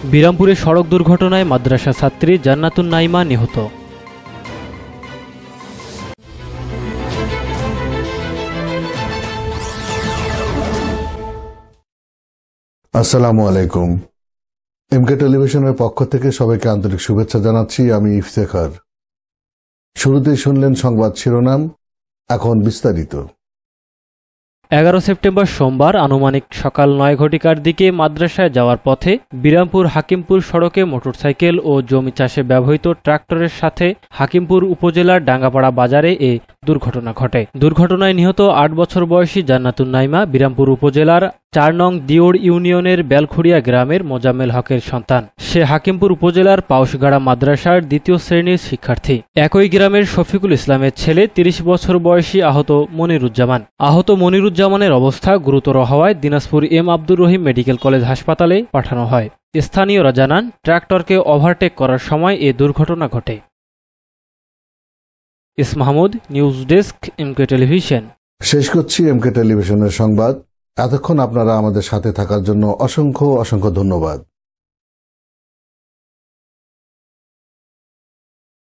বিরামপুরে সড়ক দুর্ঘটনায় মাদ্রাসা ছাত্রী জান্নাতুন নাইমা নিহত। আসসালামু আলাইকুম। এমকে টেলিভিশনের পক্ষ থেকে সবাইকে আন্তরিক শুভেচ্ছা জানাচ্ছি। আমি ইফতেখার। শুরুতেই শুনলেন সংবাদ শিরোনাম, এখন বিস্তারিত। 11 সেপ্টেম্বর সোমবার আনুমানিক সকাল 9 ঘটিকার দিকে মাদ্রাসায় যাওয়ার পথে বিরামপুর হাকিমপুর সড়কে মোটরসাইকেল ও জমি চাষে ব্যবহৃত ট্রাক্টরের সাথে হাকিমপুর উপজেলার ডাঙ্গাপাড়া বাজারে এ দুর্ঘটনা ঘটে। দুর্ঘটনায় নিহত 8 বছর বয়সী জান্নাতুন নাইমা বিরামপুর উপজেলার 4 নং দিওড় ইউনিয়নের বেলখুড়িয়া গ্রামের মোজাম্মেল হকের সন্তান। সে হাকিমপুর উপজেলার পাউশগাড়া মাদ্রাসার 2য় শ্রেণীর শিক্ষার্থী। একই গ্রামের শফিকুল ইসলামের ছেলে 30 বছর বয়সী আহত মনিরুজ্জামানের অবস্থা গুরুতর হওয়ায় দিনাজপুর এম আব্দুর রহিম মেডিকেল কলেজ হাসপাতালে পাঠানো হয়। স্থানীয়রা জানান, ট্রাক্টরকে ওভারটেক করার সময় এ দুর্ঘটনা ঘটে। Mahmud, news desk, MK television. শেষ করছি এমকে টেলিভিশনের সংবাদ। এতক্ষণ আপনারা আমাদের সাথে থাকার জন্য অসংখ্য ধন্যবাদ।